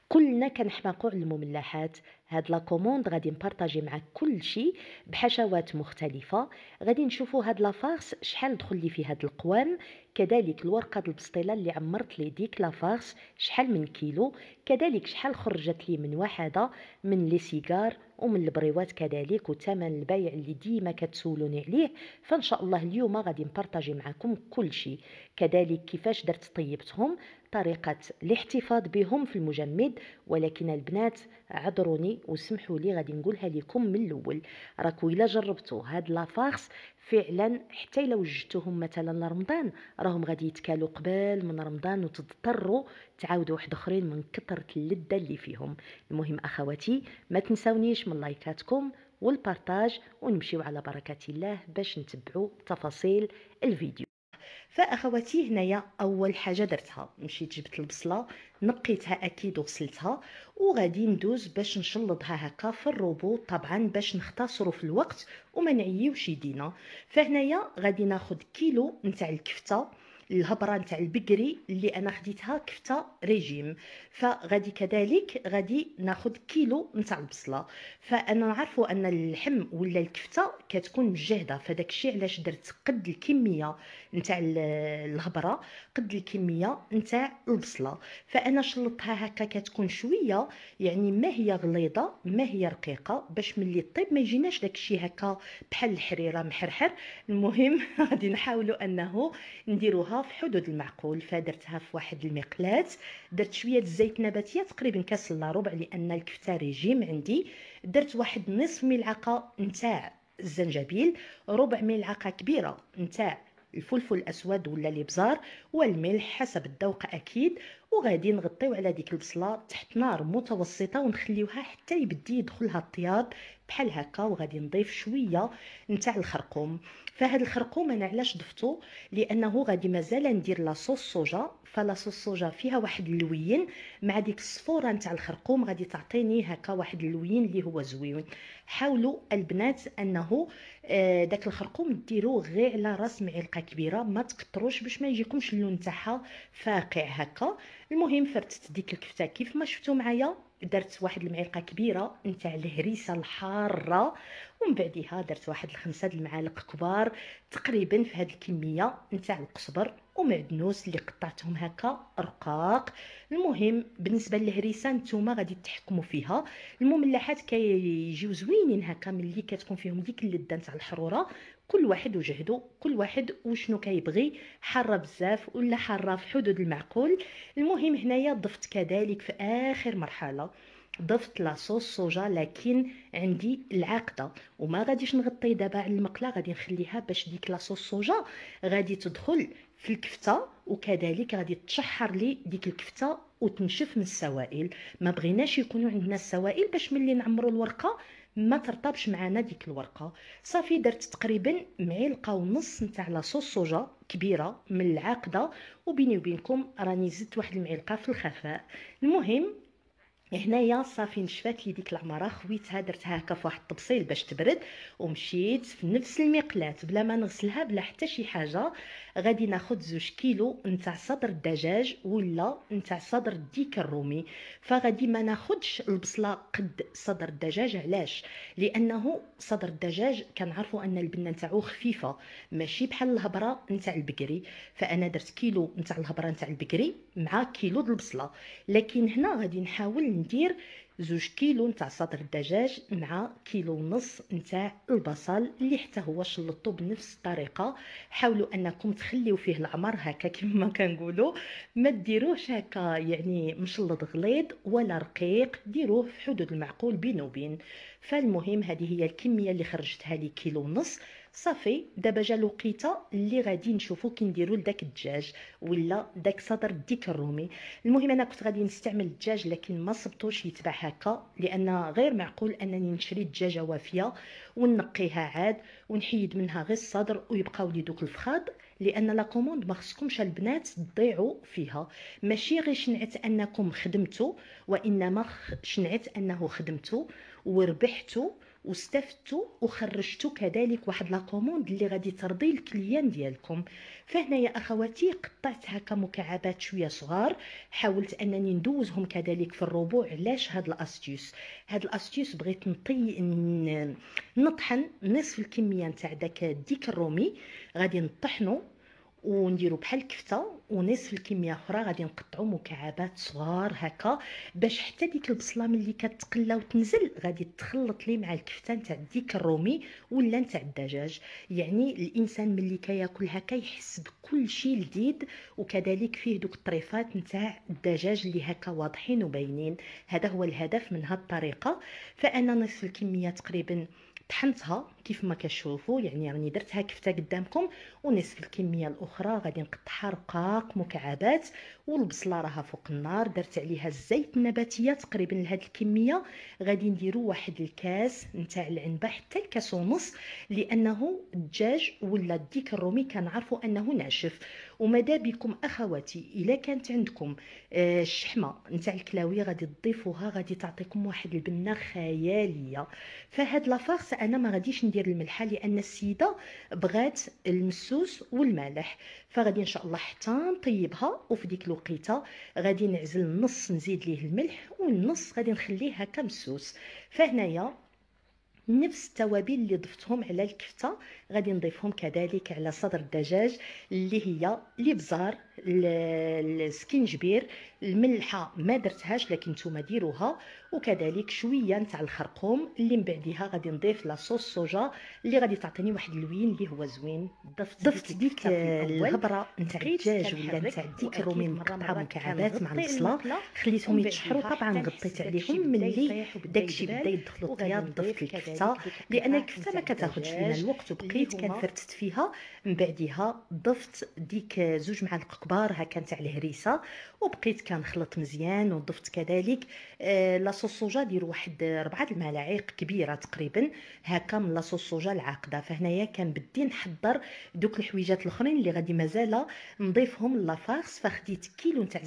كلنا كنحماقوا على المملحات. هاد لا كوموند غادي نبارطاجي معاك كل شيء بحشوات مختلفه. غادي نشوفوا هاد لافارس شحال دخل لي في هاد القوام، كذلك الورقه د البسطيله اللي عمرت لي ديك لافارس شحال من كيلو، كذلك شحال خرجت لي من وحده من لي سيجار ومن البريوات كذلك، وثمن البيع اللي ديما كتسولوني عليه. فان شاء الله اليوم غادي نبارطاجي معكم كل شيء، كذلك كيفاش درت طيبتهم، طريقة الاحتفاظ بهم في المجمد. ولكن البنات عذروني وسمحوا لي، غادي نقولها لكم من الاول. راكو الا جربتوا هاد لافارس فعلا حتى الا وجدتوهم مثلا لرمضان راهم غادي يتكالوا قبال من رمضان وتضطروا تعاودوا واحد اخرين من كثرة اللذة اللي فيهم. المهم اخواتي ما تنساونيش من لايكاتكم والبارتاج، ونمشيو على بركة الله باش نتبعوا تفاصيل الفيديو. فاخواتي هنايا اول حاجه درتها مشيت جبت البصله، نقيتها اكيد وغسلتها، وغادي ندوز باش نشلضها هكا في الروبو طبعا باش نختصروا في الوقت وما نعيوش يدينا. فهنايا غادي ناخذ كيلو نتاع الكفته، الهبره نتاع البقري اللي انا خديتها كفته ريجيم. فغادي كذلك غادي ناخذ كيلو نتاع البصله. فانا نعرفوا ان اللحم ولا الكفته كتكون مجهده، فداك الشيء علاش درت قد الكميه نتاع الهبره قد الكميه نتاع البصله. فانا شلطتها هكا كتكون شويه، يعني ما هي غليظه ما هي رقيقه، باش ملي طيب ما يجيناش داكشي هكا بحال الحريره محرحر. المهم غادي نحاولوا انه نديروها في حدود المعقول. فدرتها في واحد المقلاة، درت شويه الزيت نباتيه تقريبا كاس الا ربع لان الكفته ريجيم عندي. درت واحد نصف ملعقه نتاع الزنجبيل، ربع ملعقه كبيره نتاع الفلفل الاسود ولا الابزار، والملح حسب الذوق اكيد. وغادي نغطيو على ديك البصله تحت نار متوسطه ونخليوها حتى يبدي يدخلها الطياب بحال هكا. وغادي نضيف شويه نتاع الخرقوم. فهاد الخرقوم انا علاش ضفتو؟ لانه غادي مازال ندير لاصوص صوجا. فلاصوص صوجا فيها واحد اللوين، مع ديك الصفوره نتاع الخرقوم غادي تعطيني هكا واحد اللوين اللي هو زويون. حاولوا البنات انه داك الخرقوم ديروه غير على راس معلقه كبيره، ما تكتروش باش ما يجيكمش اللون تاعها فاقع هكا. المهم فرتت ديك الكفته كيف ما شفتوا معايا، درت واحد المعلقه كبيره نتاع الهريسه الحاره، ومن بعدها درت واحد الخمسه د المعالق كبار تقريبا في هذه الكميه نتاع القزبر ومعدنوس اللي قطعتهم هكا رقاق. المهم بالنسبه للهريسه نتوما غادي تحكموا فيها. المملحات كيجيو زوينين هكا ملي كتكون فيهم ديك اللذه نتاع الحروره. كل واحد وجهدو، كل واحد وشنو كيبغي، حاره بزاف ولا حاره في حدود المعقول. المهم هنايا ضفت كذلك في اخر مرحله ضفت لاصوص صوجا، لكن عندي العاقده وما غاديش نغطي دابا على المقله، غادي نخليها باش ديك لاصوص صوجا غادي تدخل في الكفته، وكذلك غادي تشحر لي ديك الكفته وتنشف من السوائل. ما بغيناش يكونوا عندنا السوائل باش ملي نعمروا الورقه ما ترطبش معنا ديك الورقه. صافي درت تقريبا معلقه ونص نتاع لاصوص صوجا كبيره من العاقده، وبيني وبينكم راني زدت واحد المعلقه في الخفاء. المهم هنايا صافي نشفات لي ديك العماره، خويتها درتها هكا في واحد الطبسيل باش تبرد، ومشيت في نفس المقلاة بلا ما نغسلها بلا حتى شي حاجه. غادي ناخذ 2 كيلو نتاع صدر الدجاج ولا نتاع صدر الديك الرومي. فغادي ما ناخذش البصله قد صدر الدجاج. علاش؟ لانه صدر الدجاج كنعرفوا ان البنه نتاعو خفيفه ماشي بحال الهبره نتاع البقري. فانا درت كيلو نتاع الهبره نتاع البقري مع كيلو د البصله. لكن هنا غادي نحاول ندير 2 كيلو نتاع صدر الدجاج مع كيلو ونص نتاع البصل اللي حتى هو شلطو بنفس الطريقه. حاولوا انكم تخليو فيه العمر هكا كما كنقولوا، ما ديروش هكا يعني مشلط غليظ ولا رقيق، ديروه في حدود المعقول بينه وبين. فالمهم هذه هي الكميه اللي خرجتها لي كيلو ونص. صافي دابا جا الوقيته اللي غادي نشوفو كي نديرو لداك الدجاج ولا داك صدر الديك الرومي. المهم انا كنت غادي نستعمل الدجاج لكن ما صبتوش يتباع هكا، لان غير معقول انني نشري دجاجه وافيه ونقيها عاد ونحيد منها غير الصدر ويبقاو لي دوك الفخاض. لان لا كوموند ما خصكمش البنات تضيعوا فيها. ماشي غير شنعت انكم خدمتوا، وانما شنعت انه خدمتوا وربحتوا واستفدتوا وخرجتوا كذلك واحد لا كوموند اللي غادي ترضي الكليان ديالكم. فهنايا اخواتي قطعت هكا مكعبات شويه صغار، حاولت انني ندوزهم كذلك في الربوع. علاش هاد الاستيوس بغيت نطحن نصف الكميه نتاع داك الديك الرومي، غادي نطحنو ونديرو بحال الكفته، ونصف الكميه اخرى غادي نقطعو مكعبات صغار هكا، باش حتى ديك البصله ملي كتقلى وتنزل غادي تخلط لي مع الكفته نتاع الديك الرومي ولا نتاع الدجاج. يعني الانسان ملي كياكل هكا يحس بكل شيء لذيذ، وكذلك فيه دوك الطريفات نتاع الدجاج اللي هكا واضحين وباينين. هذا هو الهدف من هاد الطريقه. فانا نصف الكميه تقريبا طحنتها كيف ما كتشوفوا، يعني راني درتها كفته قدامكم، ونصف الكميه الاخرى غادي نقطعها رقاق مكعبات. والبصله راها فوق النار، درت عليها الزيت النباتيه تقريبا لهاد الكميه غادي نديرو واحد الكاس نتاع العنبه حتى الكاس ونص، لانه الدجاج ولا الديك الرومي كنعرفوا انه ناشف. وماذا بكم اخواتي الا كانت عندكم الشحمه نتاع الكلاوي غادي تضيفوها، غادي تعطيكم واحد البنه خياليه. فهاد لافارس انا ما غاديش ندير الملحه لان السيده بغات المسوس والمالح، فغادي ان شاء الله حتى نطيبها. وفي ديك الوقيته غادي نعزل النص نزيد ليه الملح، والنص غادي نخليه هكا مسوس. فهنايا نفس التوابل اللي ضفتهم على الكفته غادي نضيفهم كذلك على صدر الدجاج، اللي هي الابزار، السكينجبير، الملحه ما درتهاش لكن نتوما ديروها، وكذلك شويه نتاع الخرقوم اللي من بعدها غادي نضيف لاصوص صوجا اللي غادي تعطيني واحد اللوين اللي هو زوين. ضفت ديك الهبره نتاع الدجاج ولا نتاع الديك الرومي مقطعه مكعبات مع البصله، خليتهم يتشحروا. طبعا غطيت عليهم ملي داكشي بدا يدخلوا الطياب. ضفت الكفته لان الكفته ما كتاخذش لينا الوقت، وبقيت كنفرتت فيها. من بعدها ضفت ديك 2 معالق كبار هكا نتاع الهريسه، وبقيت كنخلط مزيان. وضفت كذلك لاصوص صوجا، ديروا واحد 4 الملاعق كبيره تقريبا هكا من لاصوص صوجا العاقده. فهنايا كنبدي نحضر دوك الحويجات الاخرين اللي غادي مازال نضيفهم لافارس. فخديت كيلو نتاع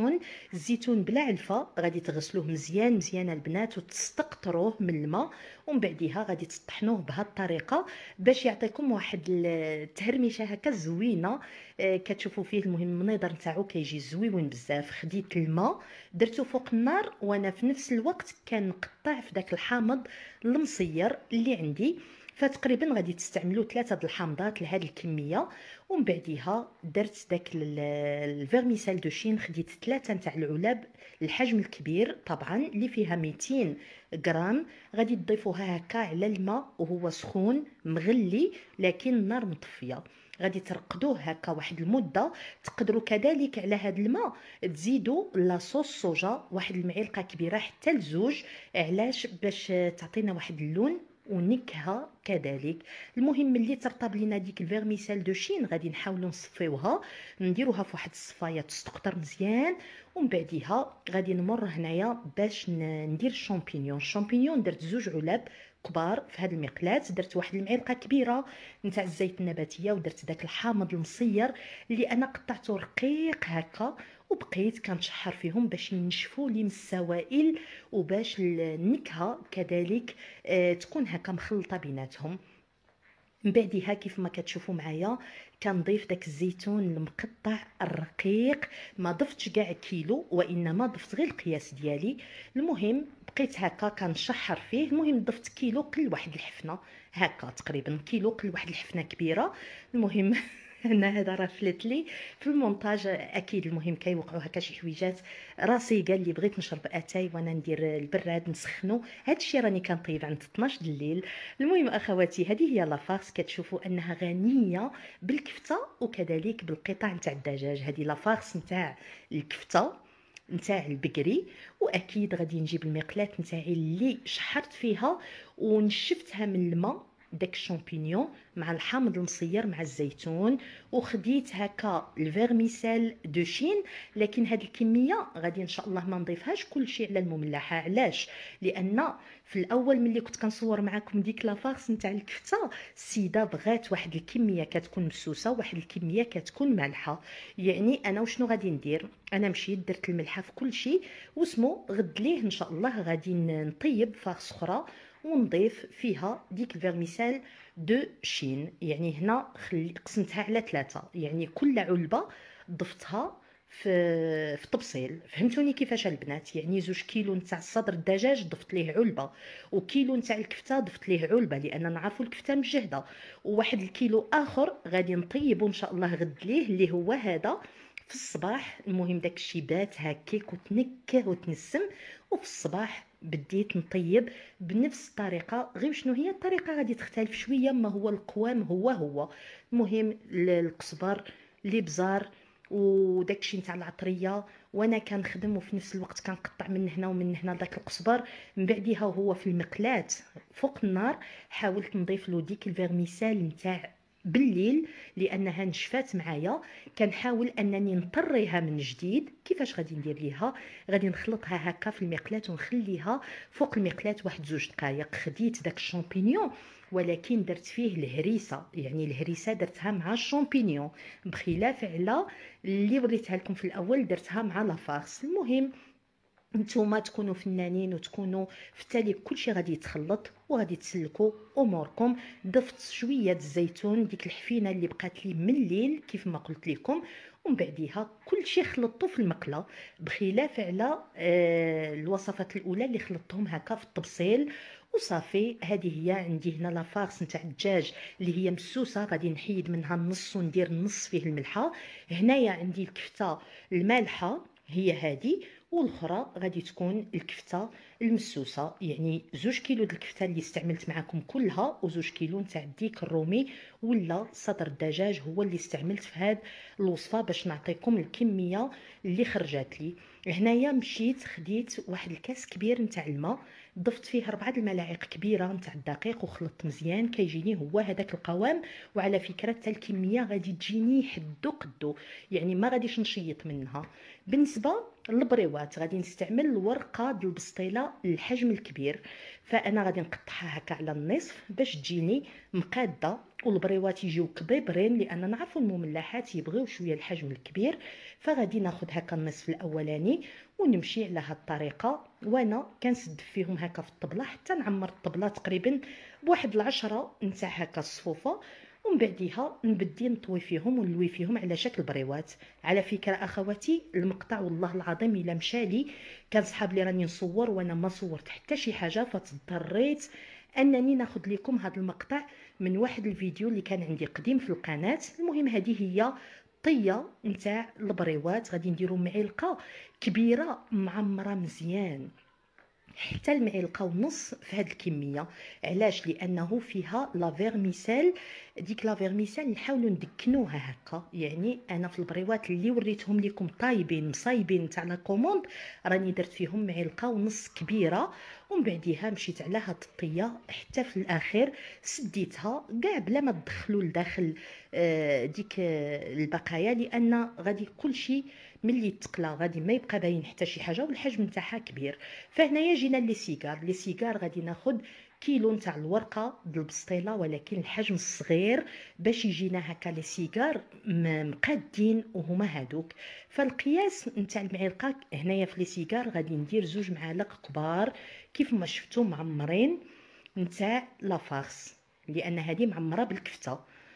الزيتون بلا علفه، غادي تغسلوه مزيان مزيان البنات وتستقطروه من الماء، ومن بعدها غادي تطحنوه بهذه الطريقه باش يعطيكم واحد التهرمشه هكا زوينه. كتشوفوا فيه المهم المنظر نتاعو كيجي زويون بزاف. خديت الماء درتو فوق النار، وانا في نفس الوقت كنقطع في داك الحامض المصير اللي عندي. فتقريبا غادي تستعملوا 3 د الحامضات لهاد الكميه. ومن بعدها درت داك الفيرميسال دو شين، خديت 3 نتاع العلب الحجم الكبير طبعا اللي فيها 200 غرام. غادي تضيفوها هكا على الماء وهو سخون مغلي لكن النار مطفيه. غادي ترقدوه هكا واحد المده. تقدروا كذلك على هذا الماء تزيدوا لاصوص صوجا واحد المعلقه كبيره حتى لزوج. علاش؟ باش تعطينا واحد اللون ونكهه كذلك. المهم ملي ترطب لينا ديك الفيرميسال دو شين غادي نحاولوا نصفيوها، نديروها في واحد الصفايه تستقطر مزيان. ومن بعدها غادي نمر هنايا باش ندير الشامبينيون درت 2 علب كبار في هذه المقلاة. درت واحد المعلقه كبيره نتاع الزيت النباتيه، ودرت داك الحامض المصير اللي انا قطعته رقيق هكا، وبقيت كنشحر فيهم باش ينشفوا لي من السوائل، وباش النكهه كذلك تكون هكا مخلطه بيناتهم. من بعدها كيف ما كتشوفوا معايا كنضيف داك الزيتون المقطع الرقيق. ما ضفتش كاع كيلو، وانما ضفت غير القياس ديالي. المهم بقيت هكا كنشحر فيه. المهم ضفت كيلو قل واحد الحفنه هكا، تقريبا كيلو قل واحد الحفنه كبيره. المهم انا هذا راه فلت لي في المونتاج اكيد. المهم كيوقعوا هكا شي حويجات. راسي قال لي بغيت نشرب اتاي وانا ندير البراد نسخنو. هادشي راني كنطيب عند 12 د الليل. المهم اخواتي هذه هي لافارس، كتشوفوا انها غنيه بالكفته وكذلك بالقطع نتاع الدجاج. هذه لافارس نتاع الكفته نتاع البقري. واكيد غادي نجيب المقلاة نتاعي اللي شحرت فيها ونشفتها من الماء داك الشامبينيون مع الحامض المصير مع الزيتون، وخديت هكا الفيرميسال دو شين. لكن هذه الكميه غادي ان شاء الله ما نضيفهاش كلشي على المملحه. علاش؟ لان في الاول ملي كنت كنصور معكم ديك لافارس نتاع الكفته السيده بغات واحد الكميه كتكون مسوسه وواحد الكميه كتكون مالحه. يعني انا وشنو غادي ندير؟ انا مشيت درت الملحه في كل شيء واسمو غد ليه ان شاء الله غادي نطيب فارس اخرى ونضيف فيها ديك الفيرميسيل دو شين. يعني هنا قسمتها على 3، يعني كل علبه ضفتها في طبسيل. فهمتوني كيفاش البنات؟ يعني 2 كيلو نتاع صدر الدجاج ضفت ليه علبه، وكيلو نتاع الكفته ضفت ليه علبه لان نعرفوا الكفته مجهده، وواحد الكيلو اخر غادي نطيبو ان شاء الله غد ليه اللي هو هذا في الصباح. المهم داك الشي بات هكاك وتنكه وتنسم، وفي الصباح بديت نطيب بنفس الطريقه. غير شنو هي الطريقه غادي تختلف شويه، ما هو القوام هو. المهم القزبر، الابزار، وداكشي نتاع العطريه، وانا كنخدم وفي نفس الوقت كنقطع من هنا ومن هنا داك القزبر. من بعديها وهو في المقلاة فوق النار حاولت نضيف له ديك الفيرميسال نتاع بالليل لانها نشفات معايا. كنحاول انني نطريها من جديد. كيفاش غادي ندير ليها؟ غادي نخلطها هكا في المقلاة ونخليها فوق المقلاة واحد 2 دقائق. خديت داك الشامبينيون ولكن درت فيه الهريسه، يعني الهريسه درتها مع الشامبينيون بخلاف على اللي وريتها لكم في الاول درتها مع لافارس. المهم نتوما تكونوا فنانين وتكونوا في التالي كلشي غادي يتخلط وغادي تسلكوا اموركم. ضفت شويه الزيتون، ديك الحفينه اللي بقات لي من الليل كيف ما قلت لكم، ومن بعديها كلشي خلطته في المقله بخلاف على الوصفات الاولى اللي خلطتهم هكا في الطبسيل وصافي. هذه هي عندي هنا لافارس نتاع الدجاج اللي هي مسوسه، غادي نحيد منها النص وندير النص فيه الملحه. هنايا عندي الكفته المالحه هي هذه، والاخرى غادي تكون الكفته المسوسه. يعني 2 كيلو د الكفته اللي استعملت معكم كلها، و2 كيلو نتاع الديك الرومي ولا صدر الدجاج هو اللي استعملت في هذه الوصفه باش نعطيكم الكميه اللي خرجت لي. هنايا مشيت خديت واحد الكاس كبير نتاع الماء، ضفت فيه 4 الملاعق كبيره نتاع الدقيق وخلطت مزيان كيجيني هو هذاك القوام. وعلى فكره حتى الكميه غادي تجيني حدو قدو، يعني ما غاديش نشيط منها. بالنسبه للبريوات غادي نستعمل الورقه ديال البسطيله الحجم الكبير، فانا غادي نقطعها هكا على النصف باش تجيني مقاده. والبريوات يجيو كبيبرين لان نعرفوا المملحات يبغيو شويه الحجم الكبير. فغادي ناخذ هكا النصف الاولاني ونمشي على هاد الطريقه، وانا كنسد فيهم هكا في الطبله حتى نعمر الطبله تقريبا بواحد 10 نتاع هكا الصفوفه. ومن بعديها نبدي نطوي فيهم ونلوي فيهم على شكل بريوات. على فكره اخواتي المقطع والله العظيم الا مشالي كان صحاب لي راني نصور وانا ما صورت حتى شي حاجه، فتضطريت انني ناخذ لكم هذا المقطع من واحد الفيديو اللي كان عندي قديم في القناه. المهم هذه هي طيه نتاع البريوات. غادي نديروا معلقه كبيره معمره مزيان حتى المعلقه ونص في هذه الكميه. علاش؟ لانه فيها لا فيرميسيل. ديك لا فيرميسيل نحاولوا ندكنوها هكا. يعني انا في البريوات اللي وريتهم لكم طايبين مصايبين تاع لا كوموند راني درت فيهم معلقه ونص كبيره. ومن بعديها مشيت على هاد الطيه حتى في الاخير سديتها كاع بلا ما تدخلوا لداخل ديك البقايا، لان غادي كلشي ملي تقلى غادي ما يبقى باين حتى شي حاجه والحجم نتاعها كبير. فهنايا جينا لي سيجار غادي ناخذ كيلو نتاع الورقه ديال البسطيله ولكن الحجم الصغير باش يجينا هكا لي سيجار مقادين وهما هادوك. فالقياس نتاع المعلقه هنايا في لي سيجار غادي ندير 2 معالق كبار كيف ما شفتوا معمرين نتاع لافارس لان هذه معمره بالكفته.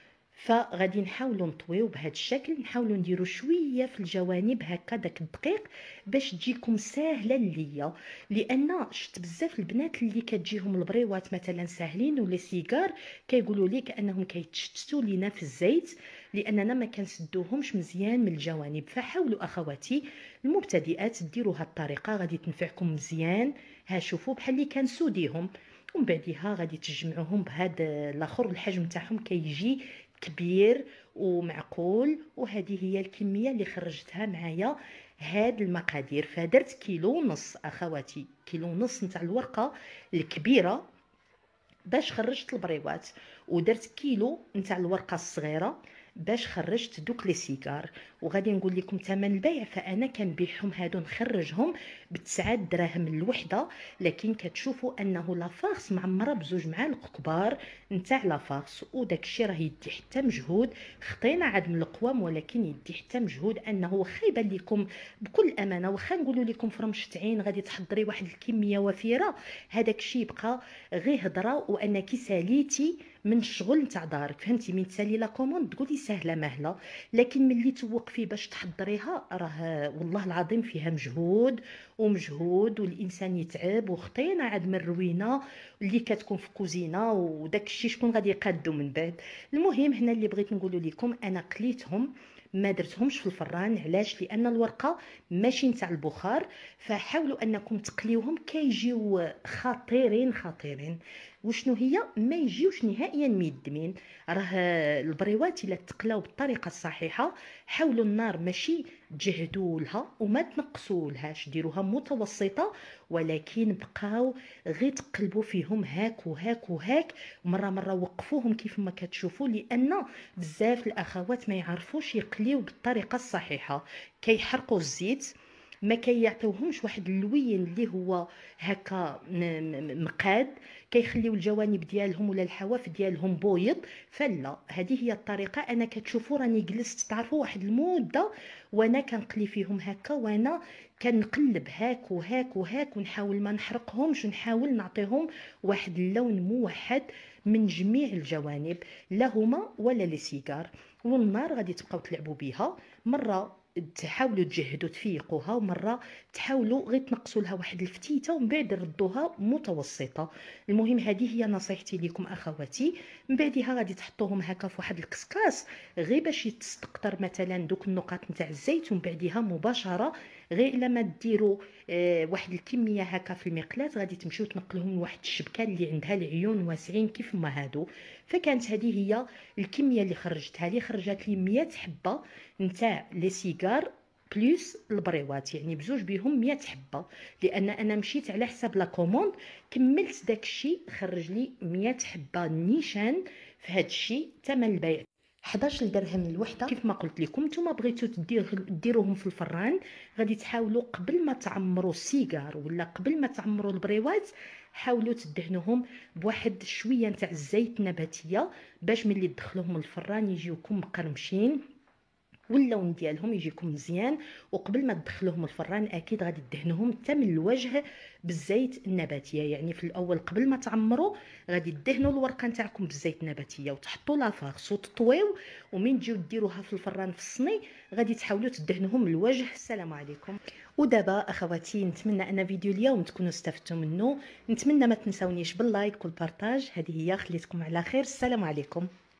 فغادي نحاولوا نطويو بهذا الشكل، نحاولوا نديروا شويه في الجوانب هكا داك الدقيق باش تجيكم ساهله ليا. لان شفت بزاف البنات اللي كتجيهم البريوات مثلا ساهلين ولا سيجار كيقولوا لي كانهم كيتشتتوا لينا في الزيت لاننا ما كنسدوهمش مزيان من الجوانب. فحاولوا اخواتي المبتدئات ديروا هاد الطريقه غادي تنفعكم مزيان. ها شوفوا بحال اللي كنسوديهم ومن بعدها غادي تجمعوهم بهذا الاخر الحجم تاعهم كيجي كبير ومعقول. وهذه هي الكميه اللي خرجتها معايا هاد المقادير. فدرت كيلو ونص اخواتي، كيلو ونص نتاع الورقه الكبيره باش خرجت البريوات، ودرت كيلو نتاع الورقه الصغيره باش خرجت دوك لي سيجار. وغادي نقول لكم ثمن البيع، فانا كنبيعهم هادو نخرجهم ب9 دراهم الوحده، لكن كتشوفوا انه لافارس معمره بزوج معالق كبار نتاع لافارس، وداك الشيء راه يدي حتى مجهود. خطينا عاد من القوام، ولكن يدي حتى مجهود. انه واخا يبان لكم بكل امانه، واخا نقولوا لكم في رمشة عين غادي تحضري واحد الكميه وفيره، هذاك الشيء يبقى غير هضره، وانك ساليتي من الشغل نتاع دارك. فهمتي؟ من تسالي لا كوموند تقولي سهله مهله، لكن ملي توقفي باش تحضريها راه والله العظيم فيها مجهود ومجهود، والانسان يتعب. وخطينا عاد من الروينه اللي كتكون في كوزينه، وداك الشيء شكون غادي يقادو من بعد. المهم هنا اللي بغيت نقول لكم، انا قليتهم ما درتهمش في الفران. علاش؟ لان الورقه ماشي نتاع البخار، فحاولوا انكم تقليوهم كيجيو خطيرين خطيرين. وشنو هي؟ ما يجيوش نهائيا ميدمين. راه البريوات الا تقلاو بالطريقه الصحيحه، حاولوا النار ماشي تجهدوا لها وما تنقصوا لهاش، ديروها متوسطه، ولكن بقاو غير تقلبوا فيهم هاك وهاك وهاك. مره مره وقفوهم كيف ما كتشوفوا، لان بزاف الاخوات ما يعرفوش يقليو بالطريقه الصحيحه، كيحرقوا الزيت، ما كيعطيوهمش واحد اللوين اللي هو هكا مقاد، كيخليو الجوانب ديالهم ولا الحواف ديالهم بويض. فلا، هذه هي الطريقه. انا كتشوفوا راني جلست تعرفوا واحد المده وانا كنقلي فيهم هكا، وانا كنقلب هاك وهاك وهاك، ونحاول ما نحرقهمش، ونحاول نعطيهم واحد اللون موحد من جميع الجوانب، لا هما ولا لي سيجار. والنار غادي تبقاو تلعبوا بها، مره تحاولوا تجهدوا تفيقوها، ومره تحاولوا غير تنقصوا لها واحد الفتيته ومن بعد ردوها متوسطه. المهم هذه هي نصيحتي لكم اخواتي. من بعدها غادي تحطوهم هكا في واحد الكسكاس، غير باش يتستقطر مثلا دوك النقاط نتاع الزيت، ومن بعدها مباشره غير الا ما ديروا واحد الكميه هكا في المقلاة، غادي تمشيو تنقلوهم لواحد الشبكه اللي عندها العيون واسعين كيف ما هادو. فكانت هذه هي الكميه اللي خرجتها لي. خرجت لي 100 حبه نتاع لي سيجار بلوس البريوات، يعني بزوج بهم 100 حبه، لان انا مشيت على حساب لا كوموند. كملت داكشي، خرج لي 100 حبه نيشان. في هذا الشيء ثمن البيع 11 درهم الوحده. كيف ما قلت لكم، نتوما بغيتو ديروهم في الفران، غادي تحاولوا قبل ما تعمروا السيجار ولا قبل ما تعمروا البريوات، حاولوا تدهنوهم بواحد شويه نتاع الزيت النباتيه، باش ملي تدخلوهم الفران يجيوكم مقرمشين واللون ديالهم يجيكم مزيان. وقبل ما تدخلوهم الفران اكيد غادي تدهنوهم حتى من الوجه بالزيت النباتيه. يعني في الاول قبل ما تعمروا غادي تدهنوا الورقه نتاعكم بالزيت النباتيه، وتحطوا لافارس وتطويو، ومن تجيو ديروها في الفران في الصني غادي تحاولوا تدهنوهم الوجه. السلام عليكم. ودابا اخواتي، نتمنى ان فيديو اليوم تكونوا استفدتوا منه. نتمنى ما تنسونيش باللايك والبارطاج. هذه هي، خليتكم على خير. السلام عليكم.